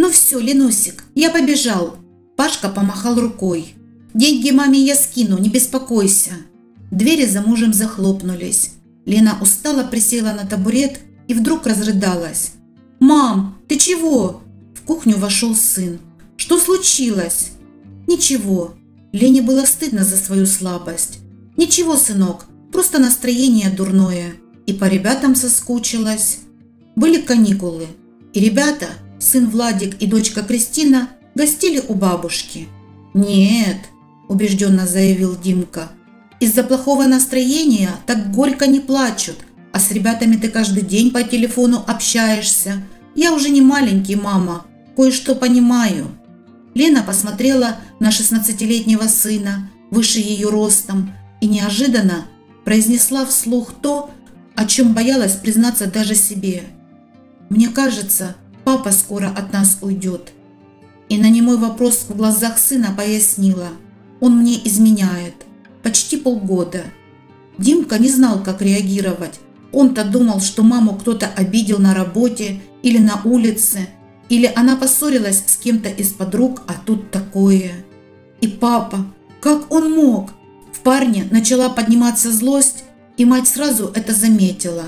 Ну все, Ленусик, я побежал. Пашка помахал рукой. Деньги маме я скину, не беспокойся. Двери за мужем захлопнулись. Лена устало присела на табурет и вдруг разрыдалась. «Мам, ты чего?» В кухню вошел сын. «Что случилось?» «Ничего». Лене было стыдно за свою слабость. «Ничего, сынок, просто настроение дурное. И по ребятам соскучилась». Были каникулы, и ребята, сын Владик и дочка Кристина, гостили у бабушки. «Нет», – убежденно заявил Димка, – «из-за плохого настроения так горько не плачут, а с ребятами ты каждый день по телефону общаешься. Я уже не маленький, мама, кое-что понимаю». Лена посмотрела на 16-летнего сына, выше ее ростом, и неожиданно произнесла вслух то, о чем боялась признаться даже себе. «Мне кажется, папа скоро от нас уйдет». И на немой вопрос в глазах сына пояснила: «Он мне изменяет. Почти полгода». Димка не знал, как реагировать. Он-то думал, что маму кто-то обидел на работе или на улице, или она поссорилась с кем-то из подруг, а тут такое. И папа, как он мог? В парне начала подниматься злость, и мать сразу это заметила.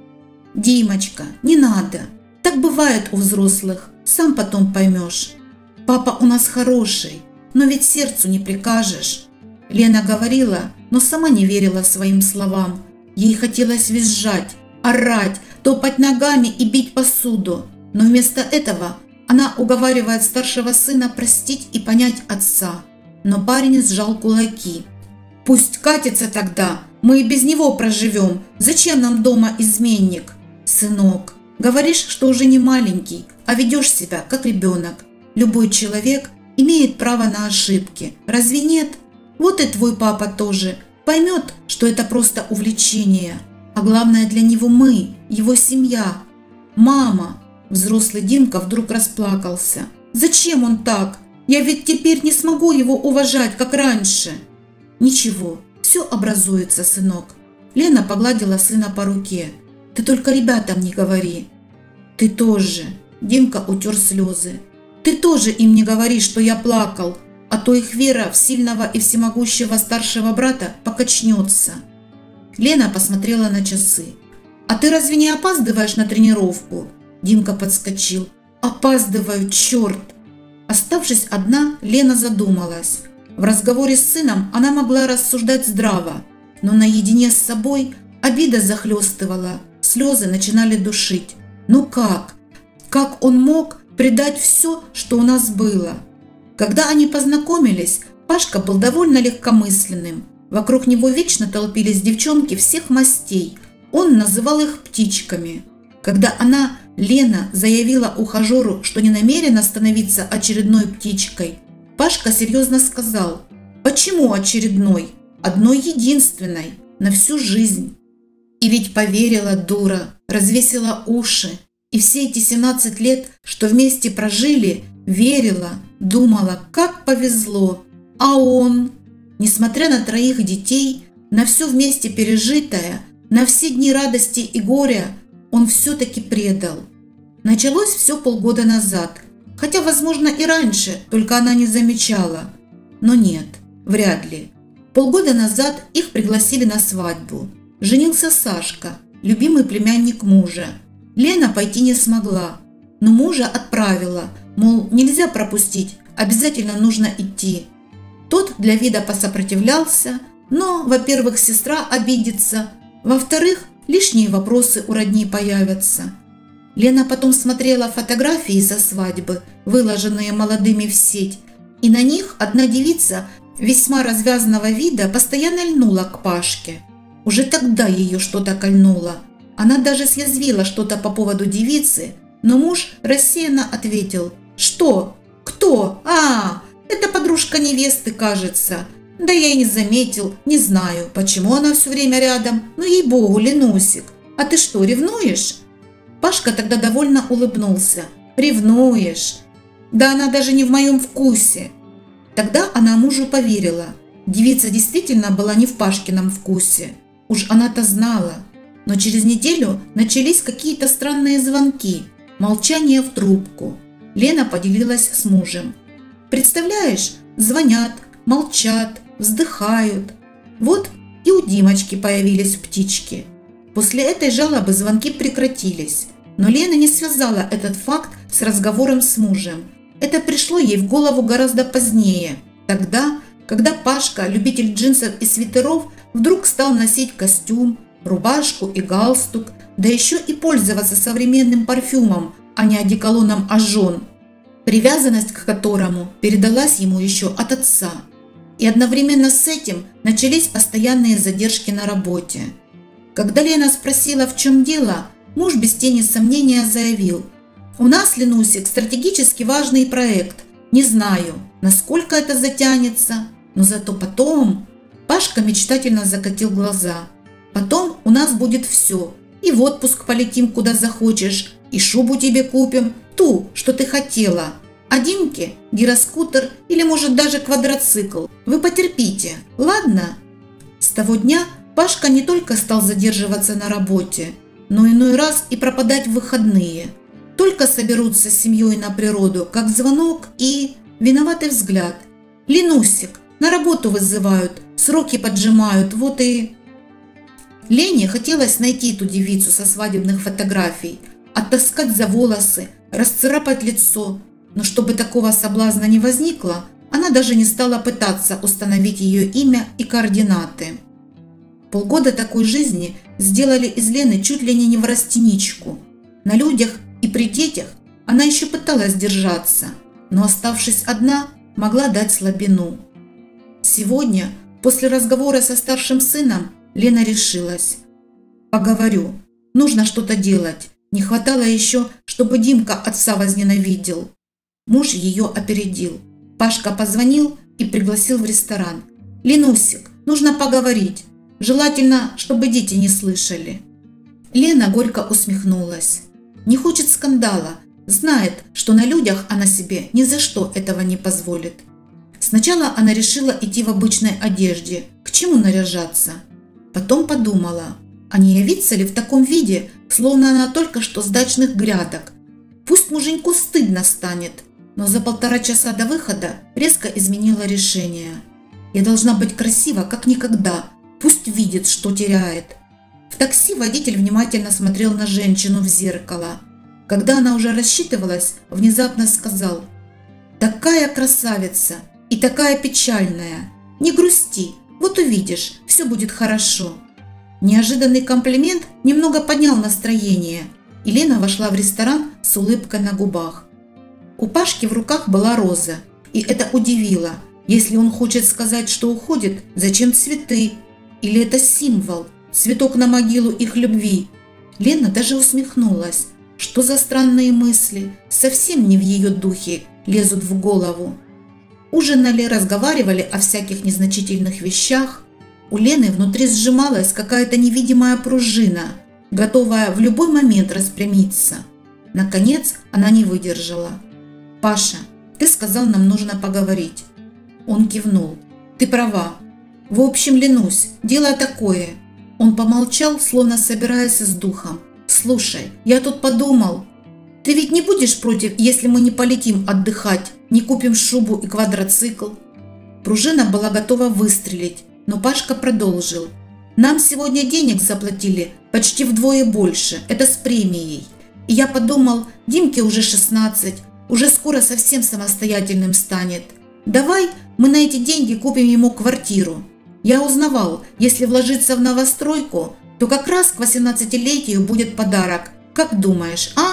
«Димочка, не надо. Так бывает у взрослых, сам потом поймешь. Папа у нас хороший, но ведь сердцу не прикажешь». Лена говорила, но сама не верила своим словам. Ей хотелось визжать, орать, топать ногами и бить посуду. Но вместо этого она уговаривает старшего сына простить и понять отца. Но парень сжал кулаки. «Пусть катится тогда, мы и без него проживем. Зачем нам дома изменник?» «Сынок, говоришь, что уже не маленький, а ведешь себя как ребенок. Любой человек имеет право на ошибки. Разве нет? Вот и твой папа тоже поймет, что это просто увлечение. А главное для него мы, его семья. Мама!» Взрослый Димка вдруг расплакался. «Зачем он так? Я ведь теперь не смогу его уважать, как раньше». «Ничего, все образуется, сынок». Лена погладила сына по руке. «Ты только ребятам не говори». «Ты тоже». Димка утер слезы. «Ты тоже им не говори, что я плакал, а то их вера в сильного и всемогущего старшего брата покачнется». Лена посмотрела на часы. «А ты разве не опаздываешь на тренировку?» Димка подскочил. «Опаздываю, черт!» Оставшись одна, Лена задумалась. В разговоре с сыном она могла рассуждать здраво, но наедине с собой обида захлестывала, слезы начинали душить. Ну как? Как он мог предать все, что у нас было? Когда они познакомились, Пашка был довольно легкомысленным. Вокруг него вечно толпились девчонки всех мастей. Он называл их птичками. Когда она, Лена, заявила ухажеру, что не намерена становиться очередной птичкой, Пашка серьезно сказал: «Почему очередной? Одной единственной, на всю жизнь». И ведь поверила дура, развесила уши. И все эти 17 лет, что вместе прожили, верила, думала, как повезло. А он, несмотря на 3 детей, на все вместе пережитое, на все дни радости и горя, он все-таки предал. Началось все полгода назад, хотя, возможно, и раньше, только она не замечала. Но нет, вряд ли. Полгода назад их пригласили на свадьбу. Женился Сашка, любимый племянник мужа. Лена пойти не смогла, но мужа отправила, мол, нельзя пропустить, обязательно нужно идти. Тот для вида посопротивлялся, но, во-первых, сестра обидится, во-вторых, лишние вопросы у родни появятся. Лена потом смотрела фотографии со свадьбы, выложенные молодыми в сеть, и на них одна девица весьма развязанного вида постоянно льнула к Пашке. Уже тогда ее что-то кольнуло. Она даже съязвила что-то по поводу девицы, но муж рассеянно ответил: «Что? Кто? Это подружка невесты, кажется. Да я и не заметил, не знаю, почему она все время рядом. Ну ей-богу, Ленусик, а ты что, ревнуешь?» Пашка тогда довольно улыбнулся. «Ревнуешь? Да она даже не в моем вкусе». Тогда она мужу поверила. Девица действительно была не в Пашкином вкусе. Уж она-то знала. Но через неделю начались какие-то странные звонки, молчание в трубку. Лена поделилась с мужем. Представляешь, звонят, молчат, вздыхают. Вот и у Димочки появились птички. После этой жалобы звонки прекратились. Но Лена не связала этот факт с разговором с мужем. Это пришло ей в голову гораздо позднее, тогда, когда Пашка, любитель джинсов и свитеров, вдруг стал носить костюм, рубашку и галстук, да еще и пользоваться современным парфюмом, а не одеколоном «Ожон», привязанность к которому передалась ему еще от отца. И одновременно с этим начались постоянные задержки на работе. Когда Лена спросила, в чем дело, муж без тени сомнения заявил: «У нас, Ленусик, стратегически важный проект. Не знаю, насколько это затянется, но зато потом…» Пашка мечтательно закатил глаза. «Потом у нас будет все. И в отпуск полетим куда захочешь, и шубу тебе купим, ту, что ты хотела. А Димке гироскутер или, может, даже квадроцикл. Вы потерпите, ладно?» С того дня Пашка не только стал задерживаться на работе, но иной раз и пропадать в выходные. Только соберутся с семьей на природу, как звонок и виноватый взгляд. «Ленусик, на работу вызывают, сроки поджимают, вот и…» Лене хотелось найти ту девицу со свадебных фотографий, оттаскать за волосы, расцарапать лицо, но чтобы такого соблазна не возникло, она даже не стала пытаться установить ее имя и координаты. Полгода такой жизни сделали из Лены чуть ли не неврастеничку. На людях и при детях она еще пыталась держаться, но, оставшись одна, могла дать слабину. Сегодня, после разговора со старшим сыном, Лена решилась. «Поговорю. Нужно что-то делать. Не хватало еще, чтобы Димка отца возненавидел». Муж ее опередил. Пашка позвонил и пригласил в ресторан. «Ленусик, нужно поговорить. Желательно, чтобы дети не слышали». Лена горько усмехнулась. Не хочет скандала, знает, что на людях она себе ни за что этого не позволит. Сначала она решила идти в обычной одежде, к чему наряжаться. Потом подумала, а не явиться ли в таком виде, словно она только что с дачных грядок. Пусть муженьку стыдно станет, но за 1,5 часа до выхода резко изменила решение. «Я должна быть красива, как никогда, пусть видит, что теряет». В такси водитель внимательно смотрел на женщину в зеркало. Когда она уже рассчитывалась, внезапно сказал: «Такая красавица и такая печальная. Не грусти, вот увидишь, все будет хорошо». Неожиданный комплимент немного поднял настроение, и Лена вошла в ресторан с улыбкой на губах. У Пашки в руках была роза, и это удивило. Если он хочет сказать, что уходит, зачем цветы? Или это символ? Цветок на могилу их любви. Лена даже усмехнулась. Что за странные мысли, совсем не в ее духе, лезут в голову. Ужинали, разговаривали о всяких незначительных вещах. У Лены внутри сжималась какая-то невидимая пружина, готовая в любой момент распрямиться. Наконец она не выдержала. «Паша, ты сказал, нам нужно поговорить». Он кивнул. «Ты права. В общем, Ленусь, дело такое». Он помолчал, словно собираясь с духом. «Слушай, я тут подумал. Ты ведь не будешь против, если мы не полетим отдыхать, не купим шубу и квадроцикл?» Пружина была готова выстрелить, но Пашка продолжил. «Нам сегодня денег заплатили почти вдвое больше, это с премией. И я подумал, Димке уже 16, уже скоро совсем самостоятельным станет. Давай мы на эти деньги купим ему квартиру. Я узнавал, если вложиться в новостройку, то как раз к 18-летию будет подарок. Как думаешь, а?»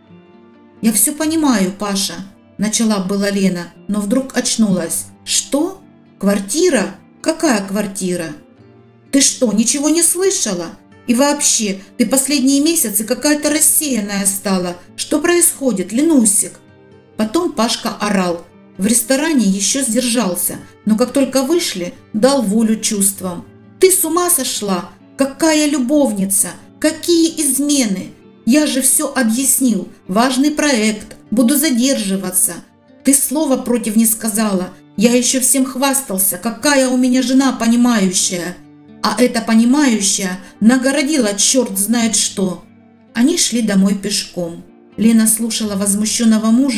«Я все понимаю, Паша», – начала была Лена, но вдруг очнулась. «Что? Квартира? Какая квартира? Ты что, ничего не слышала? И вообще, ты последние месяцы какая-то рассеянная стала. Что происходит, Ленусик?» Потом Пашка орал. В ресторане еще сдержался, но как только вышли, дал волю чувствам. «Ты с ума сошла? Какая любовница? Какие измены? Я же все объяснил. Важный проект. Буду задерживаться. Ты слова против не сказала. Я еще всем хвастался, какая у меня жена понимающая. А эта понимающая нагородила черт знает что». Они шли домой пешком. Лена слушала возмущенного мужа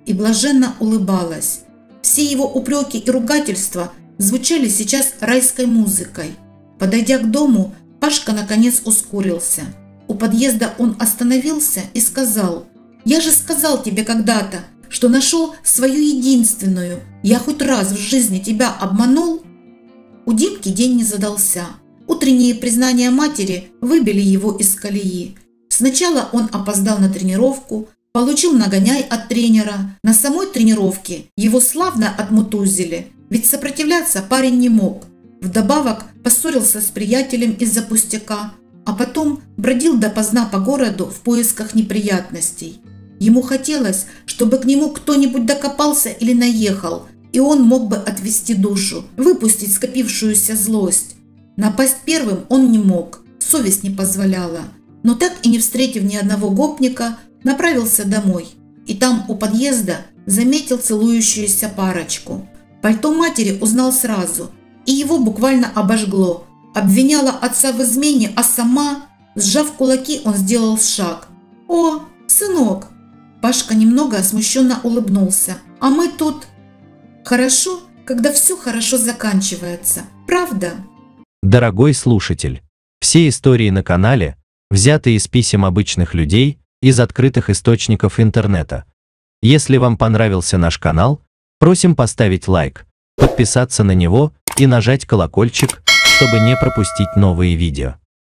и блаженно улыбалась. Все его упреки и ругательства звучали сейчас райской музыкой. Подойдя к дому, Пашка наконец ускорился. У подъезда он остановился и сказал: «Я же сказал тебе когда-то, что нашел свою единственную. Я хоть раз в жизни тебя обманул?» У Димки день не задался. Утренние признания матери выбили его из колеи. Сначала он опоздал на тренировку, получил нагоняй от тренера. На самой тренировке его славно отмутузили, ведь сопротивляться парень не мог. Вдобавок поссорился с приятелем из-за пустяка, а потом бродил допоздна по городу в поисках неприятностей. Ему хотелось, чтобы к нему кто-нибудь докопался или наехал, и он мог бы отвести душу, выпустить скопившуюся злость. Напасть первым он не мог, совесть не позволяла, но так и не встретив ни одного гопника, направился домой. И там у подъезда заметил целующуюся парочку. Пальто матери узнал сразу, и его буквально обожгло. Обвиняла отца в измене, а сама, сжав кулаки, он сделал шаг. «О, сынок!» Пашка немного смущенно улыбнулся. «А мы тут...» Хорошо, когда все хорошо заканчивается, правда? Дорогой слушатель, все истории на канале взяты из писем обычных людей, из открытых источников интернета. Если вам понравился наш канал, просим поставить лайк, подписаться на него и нажать колокольчик, чтобы не пропустить новые видео.